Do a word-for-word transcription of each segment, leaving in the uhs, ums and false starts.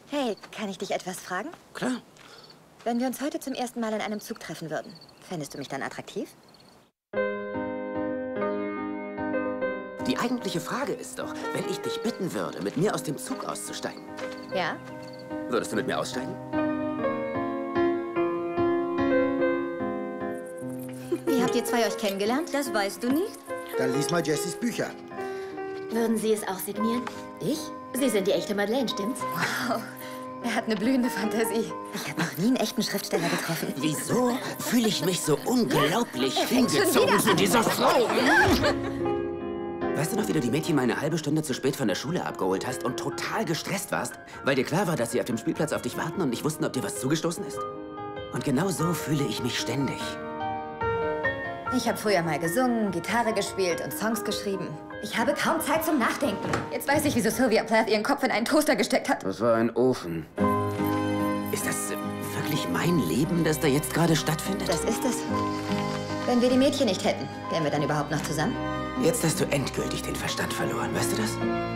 Hey, kann ich dich etwas fragen? Klar. Wenn wir uns heute zum ersten Mal in einem Zug treffen würden, fändest du mich dann attraktiv? Die eigentliche Frage ist doch, wenn ich dich bitten würde, mit mir aus dem Zug auszusteigen. Ja? Würdest du mit mir aussteigen? Wie habt ihr zwei euch kennengelernt? Das weißt du nicht? Dann lies mal Jessys Bücher. Würden Sie es auch signieren? Ich? Sie sind die echte Madeleine, stimmt's? Wow, er hat eine blühende Fantasie. Ich habe noch nie einen echten Schriftsteller getroffen. Wieso fühle ich mich so unglaublich Er fängt schon hingezogen wieder zu an. dieser Frau? Weißt du noch, wie du die Mädchen mal eine halbe Stunde zu spät von der Schule abgeholt hast und total gestresst warst, weil dir klar war, dass sie auf dem Spielplatz auf dich warten und nicht wussten, ob dir was zugestoßen ist? Und genau so fühle ich mich ständig. Ich habe früher mal gesungen, Gitarre gespielt und Songs geschrieben. Ich habe kaum Zeit zum Nachdenken. Jetzt weiß ich, wieso Sylvia Plath ihren Kopf in einen Toaster gesteckt hat. Das war ein Ofen. Ist das äh, wirklich mein Leben, das da jetzt gerade stattfindet? Das ist es. Wenn wir die Mädchen nicht hätten, wären wir dann überhaupt noch zusammen? Jetzt hast du endgültig den Verstand verloren, weißt du das?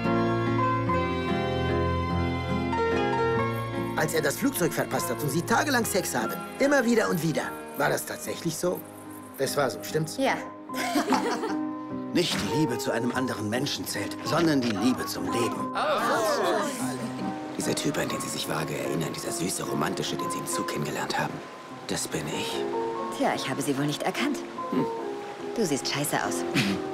Als er das Flugzeug verpasst hat und sie tagelang Sex haben, immer wieder und wieder. War das tatsächlich so? Es war so, stimmt's? Ja. Nicht die Liebe zu einem anderen Menschen zählt, sondern die Liebe zum Leben. Dieser Typ, an den Sie sich vage erinnern, dieser süße, romantische, den Sie im Zug kennengelernt haben, das bin ich. Tja, ich habe sie wohl nicht erkannt. Hm. Du siehst scheiße aus.